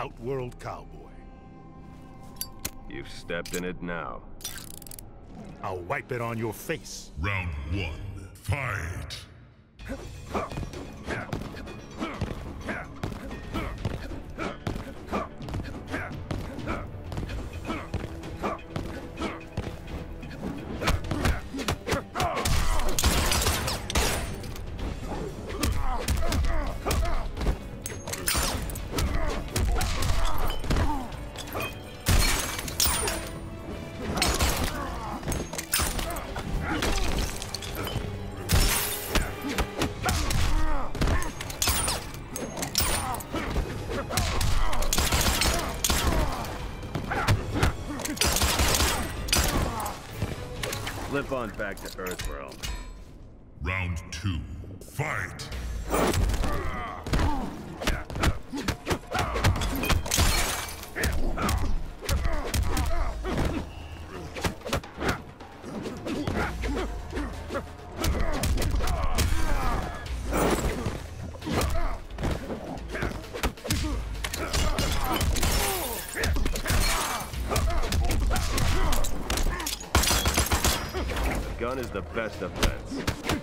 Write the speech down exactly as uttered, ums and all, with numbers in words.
Outworld cowboy. You've stepped in it now. I'll wipe it on your face. Round one, fight! Flip on back to Earthrealm. Round two, fight! Gun is the best defense.